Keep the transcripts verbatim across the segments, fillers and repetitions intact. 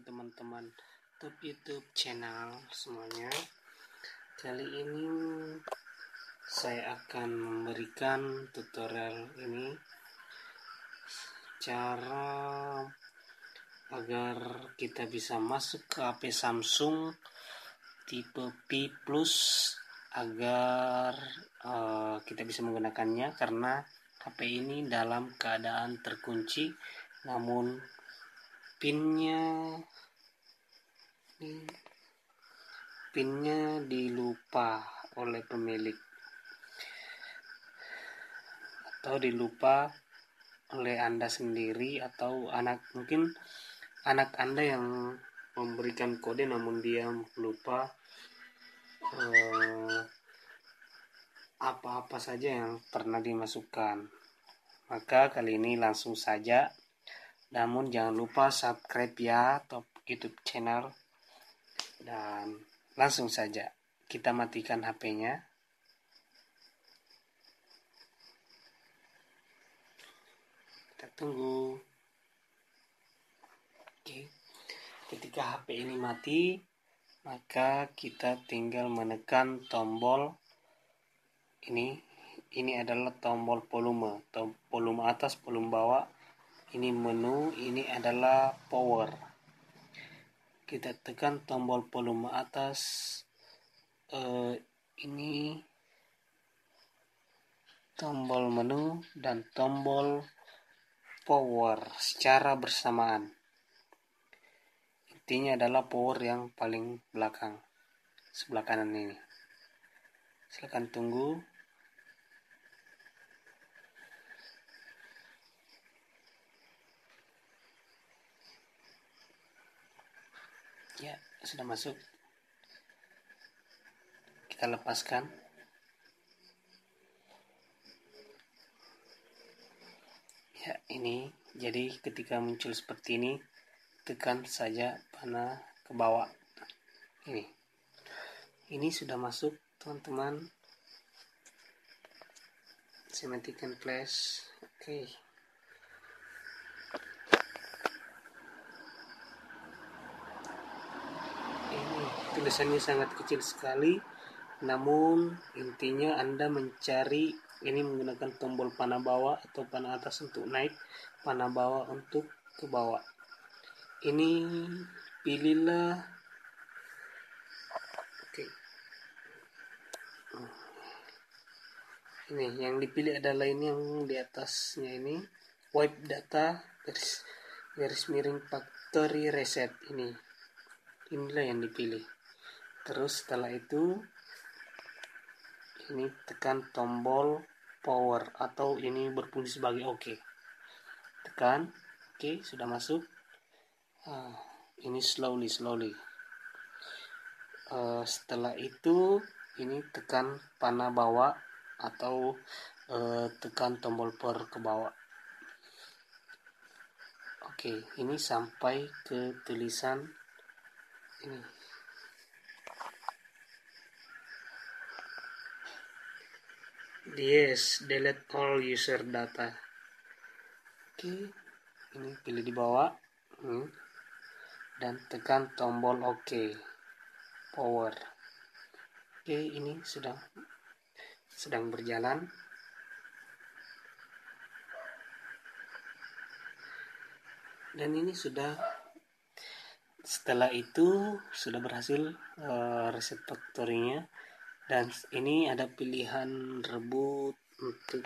teman-teman top YouTube channel semuanya. Kali ini saya akan memberikan tutorial ini cara agar kita bisa masuk ke H P Samsung tipe P plus agar uh, kita bisa menggunakannya, karena H P ini dalam keadaan terkunci, namun pinnya pinnya dilupa oleh pemilik atau dilupa oleh Anda sendiri atau anak, mungkin anak Anda yang memberikan kode namun dia lupa eh, apa-apa saja yang pernah dimasukkan. Maka kali ini langsung saja, namun jangan lupa subscribe ya top YouTube channel, dan langsung saja kita matikan H P-nya. Kita tunggu. Oke. Ketika H P ini mati, maka kita tinggal menekan tombol ini. Ini adalah tombol volume, tombol volume atas, volume bawah. Ini menu, ini adalah power. Kita tekan tombol volume atas, eh, ini tombol menu dan tombol power secara bersamaan. Intinya adalah power yang paling belakang, sebelah kanan ini. Silakan tunggu. Ya, sudah masuk. Kita lepaskan. Ya, ini jadi ketika muncul seperti ini, tekan saja panah ke bawah. Ini. Ini sudah masuk, teman-teman. Saya matikan flash. Oke. Ini tulisannya sangat kecil sekali, namun intinya Anda mencari ini menggunakan tombol panah bawah atau panah atas untuk naik, panah bawah untuk ke bawah. Ini pilihlah, oke. Ini yang dipilih adalah ini yang di atasnya ini, wipe data garis garis miring factory reset. Ini inilah yang dipilih. Terus setelah itu ini tekan tombol power atau ini berfungsi sebagai oke. Tekan oke, sudah masuk. Uh, ini slowly slowly. Uh, setelah itu ini tekan panah bawah atau uh, tekan tombol power ke bawah. Oke, ini sampai ke tulisan ini. Yes, delete all user data. Oke, ini pilih di bawah. Hmm. Dan tekan tombol OK, power. Oke, ini sedang sedang berjalan. Dan ini sudah, setelah itu sudah berhasil uh, reset factory-nya. Dan ini ada pilihan reboot untuk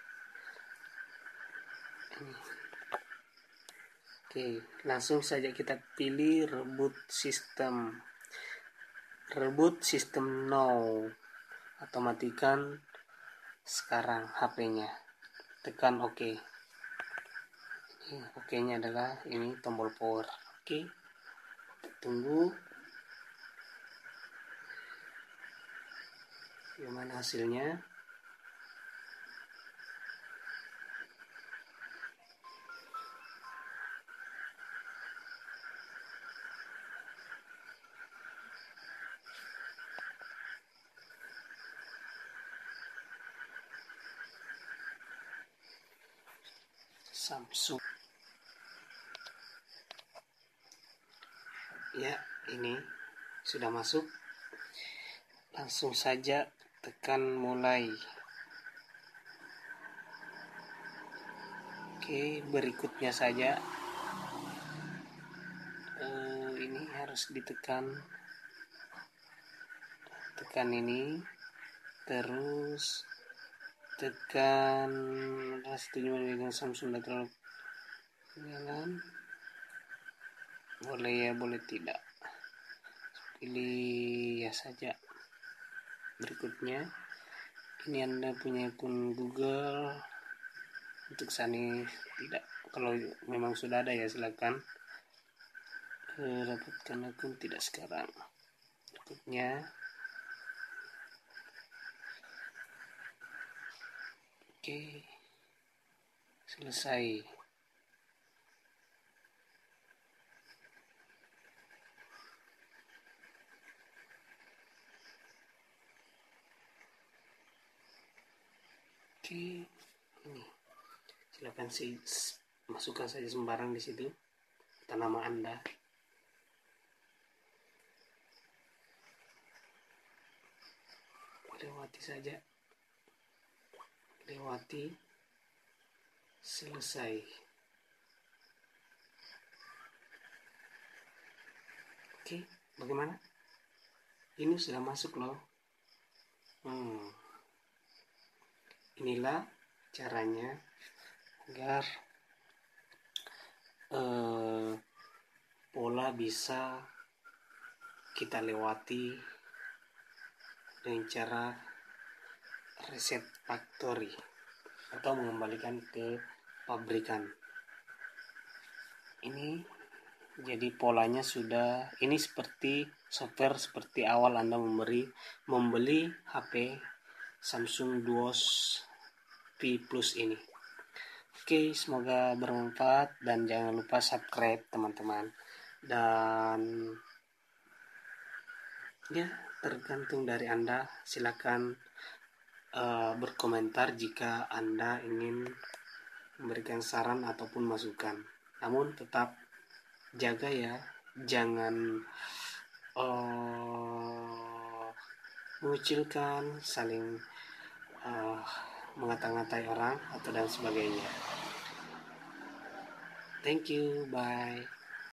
ini. Oke, langsung saja kita pilih reboot system. Reboot system now. Atau matikan sekarang H P-nya. Tekan OK. OK-nya adalah ini tombol power. Oke. Tunggu. Gimana hasilnya? Samsung. Ya, ini sudah masuk. Langsung saja tekan mulai. Oke, berikutnya saja. Uh, ini harus ditekan. Tekan ini. Terus tekan setuju memegang Samsung lateral jalan. Boleh ya, boleh tidak. Pilih ya saja. Berikutnya, ini Anda punya akun Google. Untuk Sani tidak. Kalau memang sudah ada ya silakan. Eh, dapatkan akun tidak sekarang. Berikutnya, oke, selesai. Oke, ini silakan sih masukkan saja sembarang di situ atau nama Anda. Lewati saja, lewati, selesai. Oke, bagaimana? Ini sudah masuk loh. Hmm. Inilah caranya agar eh, pola bisa kita lewati dengan cara reset factory atau mengembalikan ke pabrikan. Ini jadi polanya sudah, ini seperti software seperti awal Anda memberi membeli H P Samsung Duos P Plus ini. Oke, semoga bermanfaat dan jangan lupa subscribe teman-teman. Dan ya, tergantung dari Anda, silakan uh, berkomentar jika Anda ingin memberikan saran ataupun masukan. Namun tetap jaga ya, jangan uh, mengucilkan, saling uh, mengata-ngatai orang atau dan sebagainya. Thank you, bye.